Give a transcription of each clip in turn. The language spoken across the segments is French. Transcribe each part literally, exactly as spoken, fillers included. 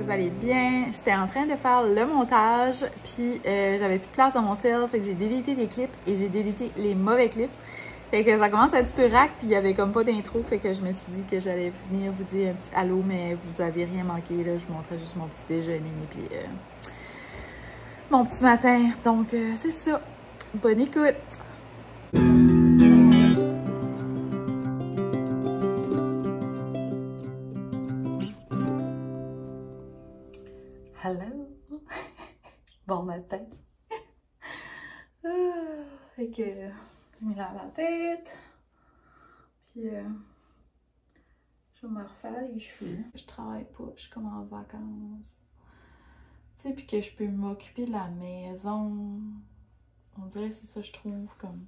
vous allez bien. J'étais en train de faire le montage, puis euh, j'avais plus de place dans mon cell, fait que j'ai délité des clips et j'ai délité les mauvais clips. Fait que ça commence un petit peu rack, puis il y avait comme pas d'intro, fait que je me suis dit que j'allais venir vous dire un petit allô, mais vous avez rien manqué, là. Je vous montrais juste mon petit déjeuner, puis euh, mon petit matin. Donc, euh, c'est ça. Bonne écoute! Hello! Bon matin! Ah, fait que je me lave la tête, puis euh, je vais me refaire les cheveux. Je travaille pas, je suis comme en vacances. Tu sais, puis que je peux m'occuper de la maison. On dirait que c'est ça, je trouve, comme...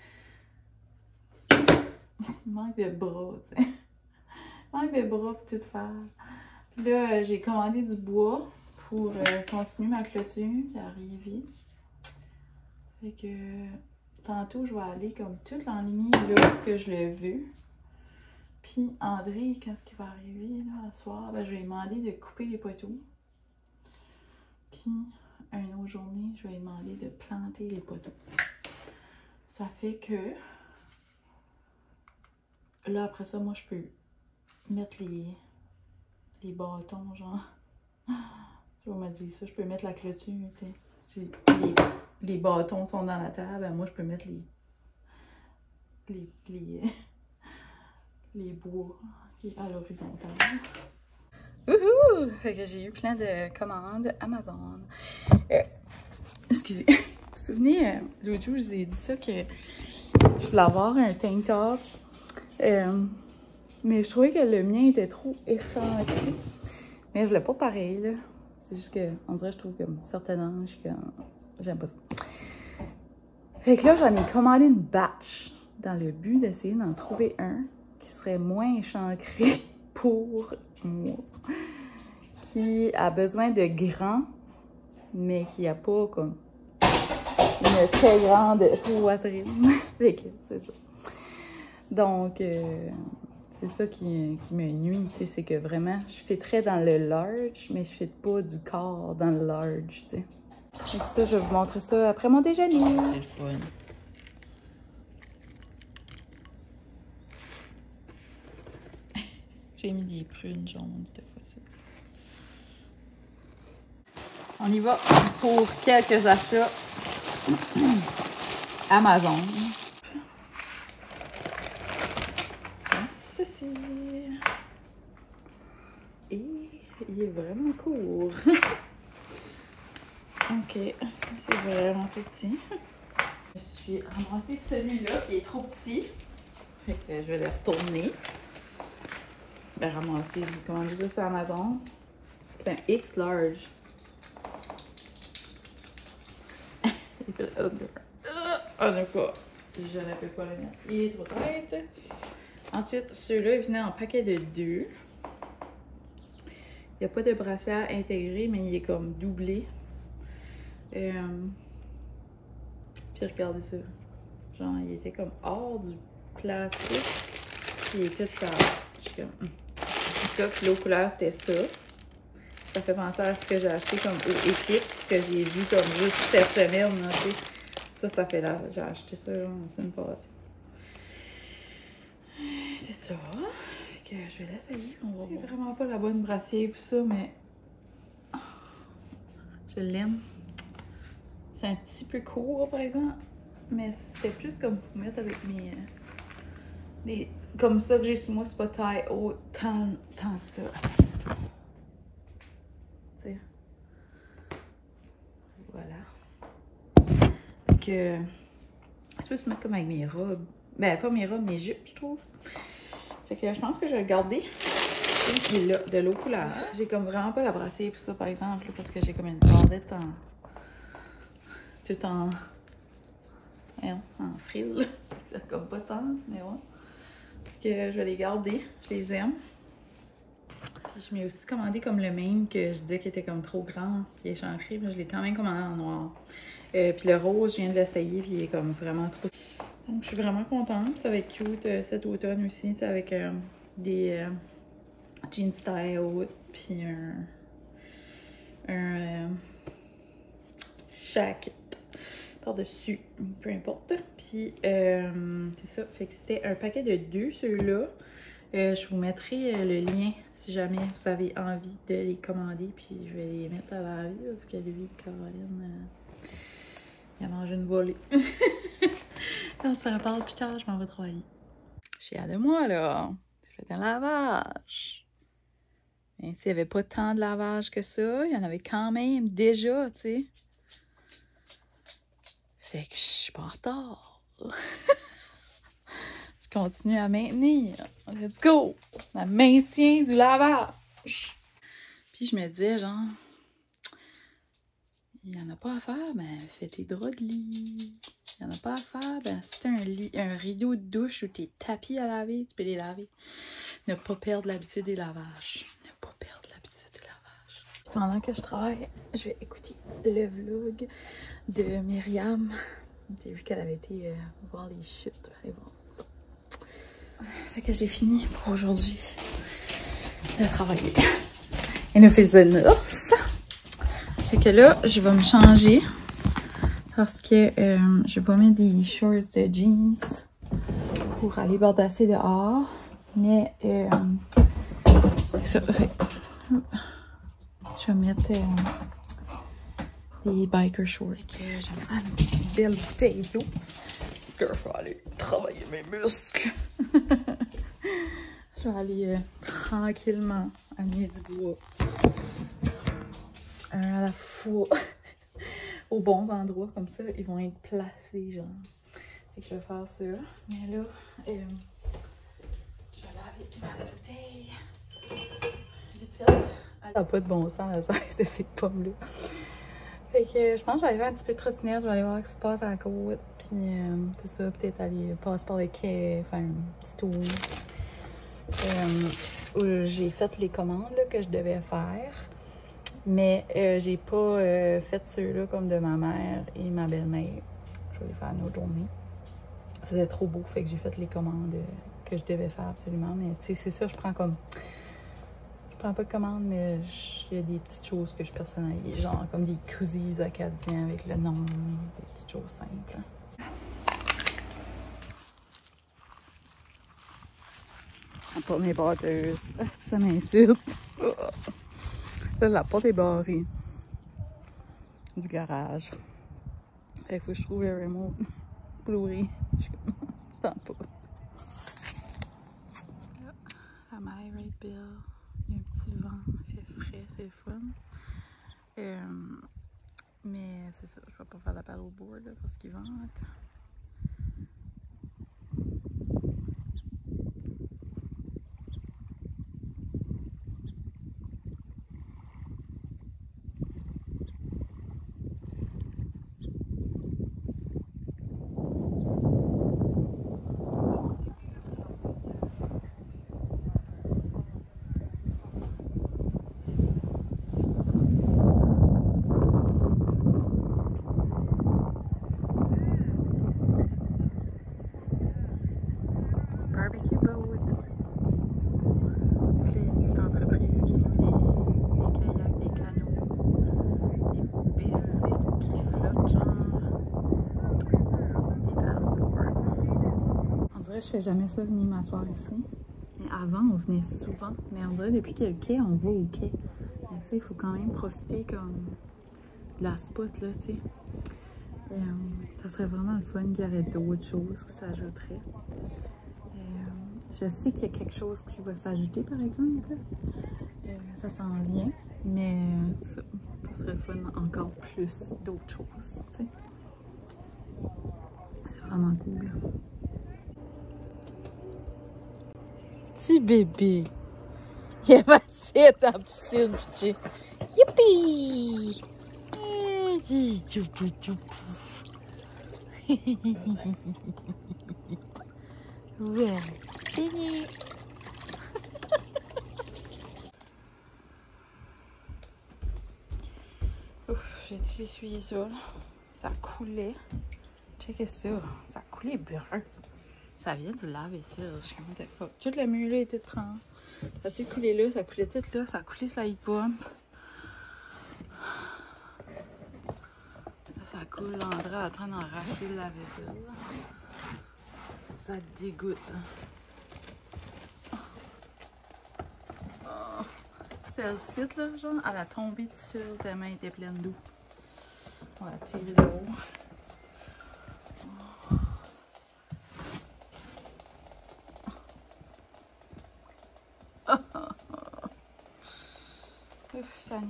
Il manque de bras, tu sais. Il manque de bras pour tout faire. Puis là, euh, j'ai commandé du bois pour euh, continuer ma clôture, puis arriver. Fait que tantôt, je vais aller comme tout l'enligner là, ce que je le veux. Puis André, quand est-ce qu'il va arriver là, ce soir, ben, je vais lui demander de couper les poteaux. Puis, une autre journée, je vais lui demander de planter les poteaux. Ça fait que là, après ça, moi, je peux mettre les, les bâtons, genre. Je vais me dire ça, je peux mettre la clôture, tu sais. Si les, les bâtons sont dans la table, ben moi, je peux mettre les, les, les, les bois qui est à l'horizontale. Wouhou! Fait que j'ai eu plein de commandes Amazon. Euh, excusez. Vous vous souvenez, euh, l'autre jour, je vous ai dit ça que je voulais avoir un tank top. Euh, mais je trouvais que le mien était trop échancré. Mais je voulais pas pareil, là. C'est juste que, on dirait, je trouve comme certaines anges que j'aime pas ça. Fait que là, j'en ai commandé une batch dans le but d'essayer d'en trouver un qui serait moins échancré pour moi. Qui a besoin de grand, mais qui a pas comme une très grande poitrine. Fait que c'est ça. Donc, euh, c'est ça qui, qui me nuit, tu sais, c'est que vraiment, je fais très dans le large, mais je fais pas du corps dans le large, tu sais. Fait que ça, je vais vous montrer ça après mon déjeuner. C'est le fun. J'ai mis des prunes jaunes cette fois-ci. On y va pour quelques achats Amazon. Ceci. Et il est vraiment court. Ok, c'est vraiment tout petit. Je suis ramassé celui-là qui est trop petit. Fait que je vais le retourner. Ben, ramasser, j'ai commandé ça sur Amazon. C'est un X large. On n'a pas. Je ne peux pas le mettre. Il est trop tête. Ensuite, ceux-là, ils venaient en paquet de deux. Il n'y a pas de brassière intégrée, mais il est comme doublé. Euh... Puis regardez ça. Genre, il était comme hors du plastique. Puis il est tout sale. Je suis comme... Hum. Ça, puis l'autre couleur, c'était ça. Ça fait penser à ce que j'ai acheté comme au Eclipse, que j'ai vu comme juste cette semaine. Là, tu sais. Ça, ça fait là. J'ai acheté ça en semaine passée. C'est ça. Fait que je vais l'essayer. C'est vraiment pas la bonne brassière pour ça, mais je l'aime. C'est un petit peu court, par exemple. Mais c'était plus comme pour mettre avec mes... Euh, des, comme ça que j'ai sous moi, c'est pas taille haute tant, tant que ça. T'sais. Voilà. Que ça peut se mettre comme avec mes robes. Ben, pas mes robes, mes jupes, je trouve. Fait que je pense que je vais le garder. Puis là, de l'eau couleur. J'ai comme vraiment pas la brassière pour ça, par exemple, parce que j'ai comme une bandette en... tout en... Voyons, en frille. Ça n'a comme pas de sens, mais ouais. Fait que je vais les garder. Je les aime. Puis je m'ai aussi commandé comme le même que je disais qu'il était comme trop grand puis échancré. Je l'ai quand même commandé en noir. Euh, puis le rose, je viens de l'essayer puis il est comme vraiment trop... Donc je suis vraiment contente. Ça va être cute euh, cet automne aussi. Avec euh, des euh, jeans style haute puis un... un euh, petit jacket par-dessus, peu importe. Puis, euh, c'est ça. Fait que c'était un paquet de deux, ceux-là. Euh, je vous mettrai euh, le lien si jamais vous avez envie de les commander. Puis, je vais les mettre à la vie parce que lui, Caroline, euh, il a mangé une volée. On se reparle plus tard, je m'en vais travailler. Je suis fière de moi, là. J'ai fait un lavage. Et s'il n'y avait pas tant de lavage que ça, il y en avait quand même déjà, tu sais. Fait que je suis pas en retard. Je continue à maintenir. Let's go! Le maintien du lavage. Puis je me disais, genre, il n'y en a pas à faire, ben fais tes draps de lit. Il n'y en a pas à faire, ben si t'as un, lit, un rideau de douche ou tes tapis à laver, tu peux les laver. Ne pas perdre l'habitude des lavages. Ne pas perdre l'habitude des lavages. Pendant que je travaille, je vais écouter le vlog de Myriam. J'ai vu qu'elle avait été euh, voir les chutes. Allez voir ça. Fait que j'ai fini pour aujourd'hui de travailler. Elle nous fait neuf. Fait que là, je vais me changer parce que euh, je vais pas mettre des shorts de jeans pour aller bordasser dehors. Mais euh, ça, fait, je vais mettre euh, des biker shorts. Je vais faire une petite belle bouteille d'eau parce que je vais aller travailler mes muscles. Je vais aller euh, tranquillement amener du bois. Un à la fois. Aux bons endroits comme ça, ils vont être placés, genre. Fait que je vais faire ça. Mais là, euh, je vais laver ma bouteille. Vite fait. Elle n'a pas de bon sens, la size de ces pommes-là. Fait que je pense que je vais aller faire un petit peu de trottinette. Je vais aller voir ce qui se passe à la côte. Puis, euh, c'est ça, peut-être aller passer par le quai, faire un petit tour. Euh, j'ai fait les commandes là, que je devais faire. Mais euh, j'ai pas euh, fait ceux-là comme de ma mère et ma belle-mère. Je vais les faire une autre journée. Il faisait trop beau, fait que j'ai fait les commandes euh, que je devais faire absolument. Mais tu sais, c'est ça, je prends comme... Je prends pas de commandes, mais il y a des petites choses que je personnalise. Genre comme des koozies acadiens avec le nom, des petites choses simples. Pas mes batteuses. Ça m'insulte. Là, la porte est barrée du garage. Fait qu'il faut que je trouve le remote pour l'ouvrir. Je suis comme, tant pas. La My Right Bill. Il y a un petit vent. Il fait frais, c'est le fun. Euh, mais c'est ça, je vais pas faire la paddleboard là, parce qu'il vente. Barbecue boat. C'est une petite entreprise qui loue des, des kayaks, des canots, des bicycles qui flottent, genre des paddleboards. On dirait que je fais jamais ça venir m'asseoir ici. Mais avant, on venait souvent. Mais on dirait depuis qu'il y a le quai, on va au quai. Mais tu sais, il faut quand même profiter comme de la spot, là, tu sais. Euh, ça serait vraiment le fun qu'il y aurait d'autres choses qui s'ajouteraient. Je sais qu'il y a quelque chose qui va s'ajouter, par exemple. Euh, ça s'en vient, mais ça, ça serait le fun encore plus d'autres choses, tu sais. C'est vraiment cool. Petit bébé. Il est passé à la piscine, pitié. Youpi! Ouais. Fini! Ouf, j'ai dû essuyer ça, là. Ça coulait. Checkez ça. Ça coulait brun. Ça vient du lave-vaisselle. Je suis comme, what the fuck. Tout le mur là est tout trempé. Ça a-tu coulé là? Ça coulait tout là. Ça a coulé sur la heat pump. Ça coule, André est en train d'enracher la vaisselle. Ça dégoûte. Oh. C'est le site, là, genre, elle a tombé dessus tellement elle était pleine d'eau. On va tirer de haut. Ouf, Fanny.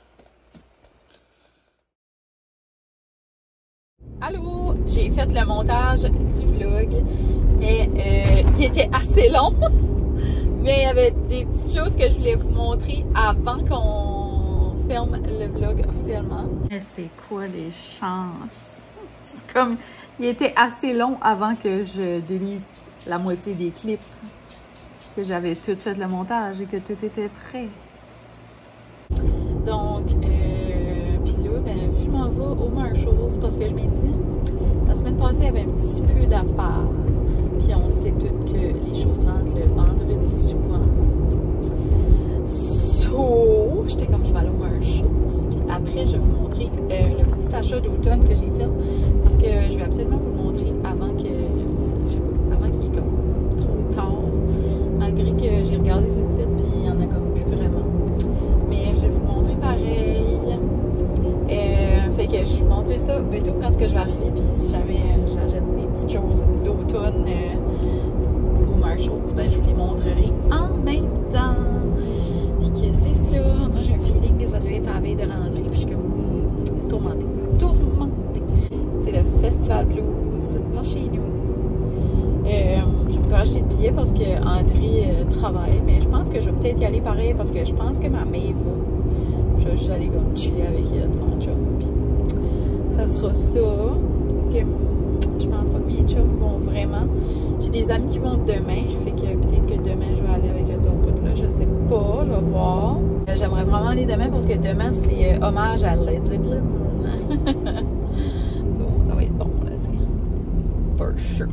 Allô, j'ai fait le montage du vlog, mais euh, il était assez long. Mais il y avait des petites choses que je voulais vous montrer avant qu'on ferme le vlog officiellement. Mais c'est quoi les chances? C'est comme, il était assez long avant que je délite la moitié des clips. Que j'avais tout fait le montage et que tout était prêt. Donc, euh, puis là, ben, je m'en vais au Marshalls parce que je m'ai dit, la semaine passée, il y avait un petit peu d'affaires. Puis on sait toutes que les choses rentrent le vendredi souvent. So, j'étais comme, je vais aller au Marshalls. Puis après, je vais vous montrer euh, le petit achat d'automne que j'ai fait. Parce que je vais absolument vous le montrer avant que, je sais pas, avant qu'il est comme trop tard. Malgré que j'ai regardé sur le site, puis il y en a comme plus vraiment. Mais je vais vous le montrer pareil. Euh, fait que je vais vous montrer ça bientôt quand est-ce que je vais arriver. Puis si jamais euh, j'achète des petites choses d'automne euh, au Marshalls, ben je vous les montrerai en même temps. Fait que c'est ça. En tout cas, j'ai un feeling que ça devait être à la veille de rentrer. Puis je suis comme tourmentée. Tourmentée. C'est le Festival Blues par chez nous. Euh, je peux pas acheter de billets parce que André euh, travaille, mais je pense que je vais peut-être y aller pareil parce que je pense que ma mère va. Je vais juste aller comme chiller avec elle, son chum. Puis ça sera ça. Parce que je pense pas que mes chums vont vraiment. J'ai des amis qui vont demain, fait que peut-être que demain je vais aller avec eux autres là. Je sais pas, je vais voir. Euh, J'aimerais vraiment aller demain parce que demain c'est euh, hommage à Led Zeppelin. So, ça va être bon là, tu sais. For sure.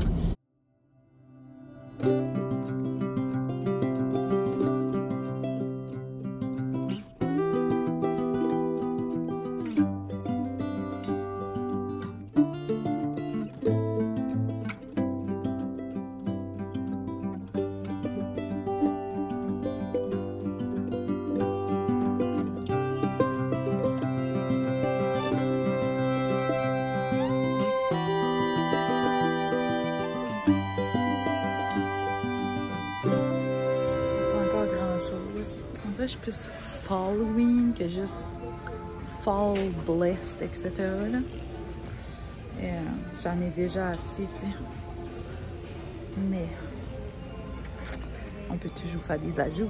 Je suis plus Halloween que juste Fall Blessed, et cetera. Euh, J'en ai déjà assez, tu sais. Mais on peut toujours faire des ajouts.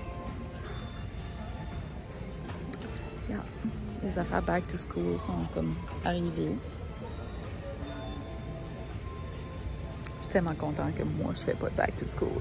Yeah. Les affaires back to school sont comme arrivées. Je suis tellement contente que moi, je fais pas de back to school.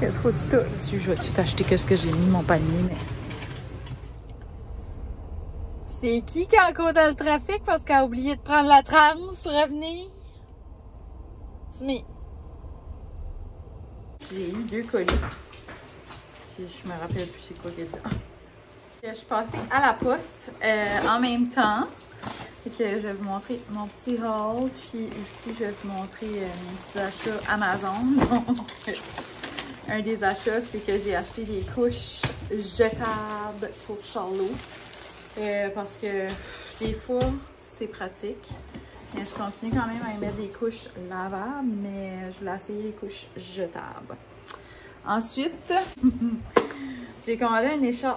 Il y a trop de stock. Je vais tout acheter qu'est-ce que j'ai mis dans mon panier, mais... C'est qui qui est encore dans le trafic parce qu'elle a oublié de prendre la trans pour revenir? C'est moi. J'ai eu deux colis. Puis je me rappelle plus c'est quoi qu'il y a dedans. Je suis passée à la poste euh, en même temps. Et que je vais vous montrer mon petit haul. Puis ici, je vais vous montrer euh, mes petits achats Amazon. Donc, un des achats, c'est que j'ai acheté des couches jetables pour Charlot. Euh, parce que des fois, c'est pratique. Mais je continue quand même à y mettre des couches lavables, mais je voulais essayer les couches jetables. Ensuite, j'ai commandé une écharpe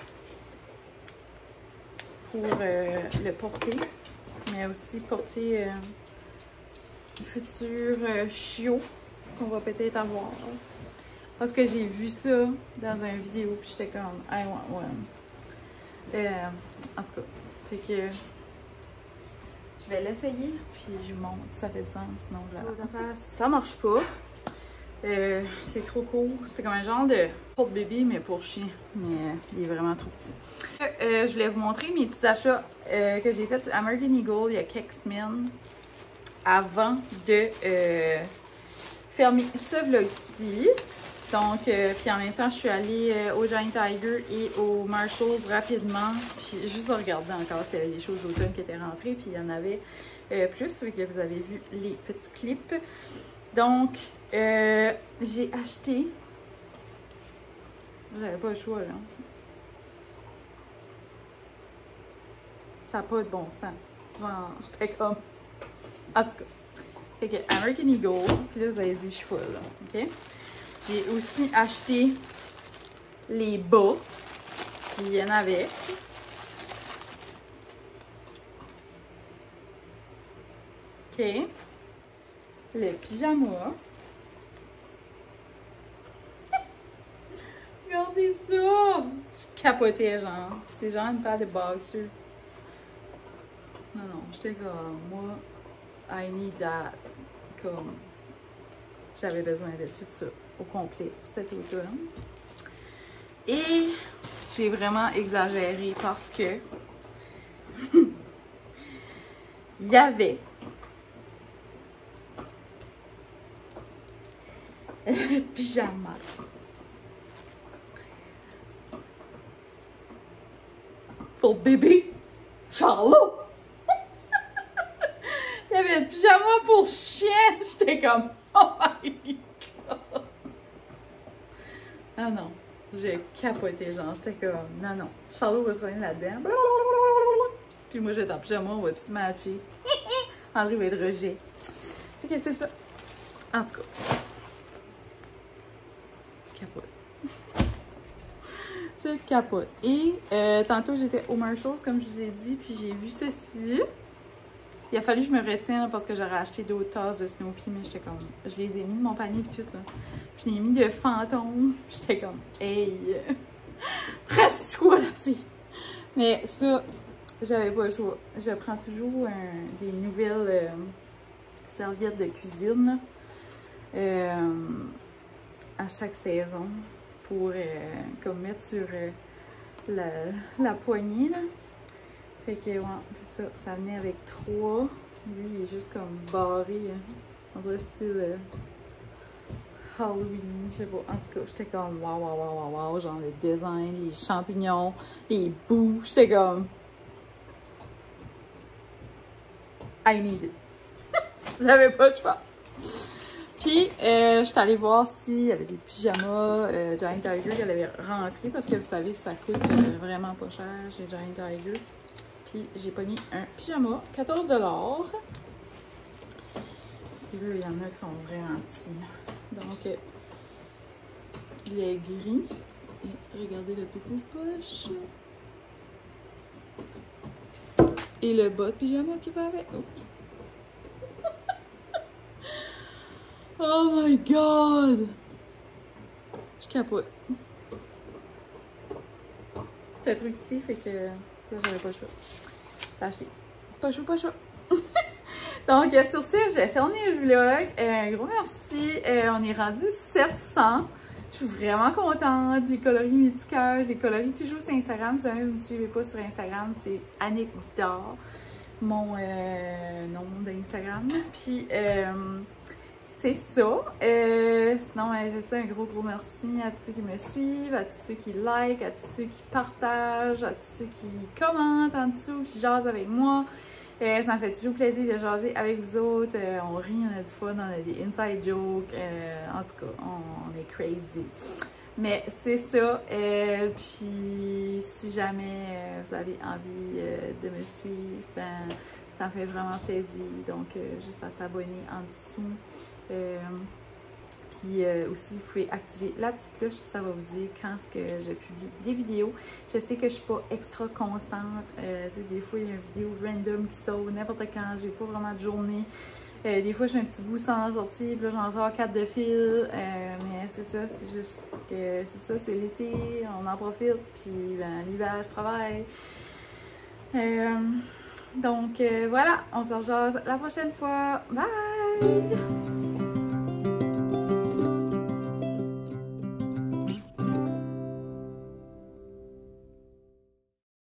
pour euh, le porter, mais aussi porter euh, le futur euh, chiot qu'on va peut-être avoir. Parce que j'ai vu ça dans une vidéo, puis j'étais comme, I want one. Euh, en tout cas, fait que je vais l'essayer, puis je vous montre si ça fait du sens, sinon je la vends. Ça marche pas. Euh, c'est trop court. C'est comme un genre de porte-bébé, mais pour chien. Mais il est vraiment trop petit. Euh, je voulais vous montrer mes petits achats euh, que j'ai faits sur American Eagle il y a quelques semaines avant de euh, fermer ce vlog-ci. Donc, euh, puis en même temps, je suis allée euh, au Giant Tiger et au Marshalls rapidement. Puis juste en regardant encore s'il y avait des choses d'automne qui étaient rentrées. Puis il y en avait euh, plus, vu que vous avez vu les petits clips. Donc, euh, j'ai acheté... J'avais pas le choix, là. Ça n'a pas de bon sens. Genre, j'étais comme... En tout cas. Fait que American Eagle. Puis là, vous avez dit, je suis full, là. OK? J'ai aussi acheté les bas qui viennent avec. OK. Le pyjama. Regardez ça! Je capotais, genre. C'est genre une paire de boxers. Non, non, j'étais comme, moi, I need that. Comme, j'avais besoin de tout ça au complet pour cet automne. Et j'ai vraiment exagéré parce que il y avait le pyjama. Pour bébé Charlot. Il y avait le pyjama pour chien. J'étais comme, oh my god. Ah non, j'ai capoté, genre, j'étais comme, non, non, Charlot va se revenir là-dedans. Puis moi, je vais être en pyjama, on va tout matcher. André va être rejet. Ok, c'est ça. En tout cas, je capote. Je capote. Et euh, tantôt, j'étais au Marshalls, comme je vous ai dit, puis j'ai vu ceci. Il a fallu que je me retienne parce que j'aurais acheté d'autres tasses de Snoopy, mais j'étais comme... Je les ai mis de mon panier et tout, là. Je l'ai mis de fantôme. J'étais comme, hey! Reste-toi, la fille! Mais ça, j'avais pas le choix. Je prends toujours un, des nouvelles euh, serviettes de cuisine euh, à chaque saison pour euh, comme mettre sur euh, la, la poignée, là. Fait que, ouais, c'est ça. Ça venait avec trois. Lui, il est juste comme barré. Hein. On dirait style euh, Halloween. Je sais pas. En tout cas, j'étais comme waouh, waouh, waouh, waouh, wow. Genre le design, les champignons, les bouts. J'étais comme. I need it. J'avais pas le choix. Puis, euh, j'étais allée voir s'il y avait des pyjamas euh, Giant Tiger qui allaient rentrer parce que vous savez, ça coûte euh, vraiment pas cher chez Giant Tiger. Puis j'ai pogné un pyjama, quatorze dollars. Parce que là, il y en a qui sont vraiment petits. Donc, euh, il est gris. Et regardez la petite poche. Et le bas de pyjama qui va avec. Oh, oh my god! Je capote. T'as trop excité, fait que ça, j'avais pas le choix. T'as acheté. Pas le choix, pas le choix. Donc, sur ce, j'ai fermé le vlog. Euh, un gros merci. Euh, on est rendu sept cents. Je suis vraiment contente. J'ai colorié mes petits cœurs. Je les colorie toujours sur Instagram. Si jamais vous ne me suivez pas sur Instagram, c'est Annick Guitare, mon euh, nom d'Instagram. Puis, euh, c'est ça. Euh, sinon, euh, c'est ça, un gros, gros merci à tous ceux qui me suivent, à tous ceux qui like, à tous ceux qui partagent, à tous ceux qui commentent en dessous, qui jasent avec moi. Euh, ça me fait toujours plaisir de jaser avec vous autres. Euh, on rit, on a du fun, on a des inside jokes. Euh, en tout cas, on, on est crazy. Mais c'est ça. Euh, puis, si jamais euh, vous avez envie euh, de me suivre, ben, ça me fait vraiment plaisir. Donc, euh, juste à s'abonner en dessous. Euh, puis euh, aussi, vous pouvez activer la petite cloche, puis ça va vous dire quand est-ce que je publie des vidéos. Je sais que je suis pas extra constante. Euh, tu sais, des fois, il y a une vidéo random qui sort n'importe quand. J'ai pas vraiment de journée. Euh, des fois, je fais un petit bout sans la sortie, puis là, j'en sors quatre de fil. Euh, mais c'est ça, c'est juste que c'est ça, c'est l'été, on en profite. Puis ben, l'hiver, je travaille. Euh, donc euh, voilà, on se rejoint la prochaine fois. Bye!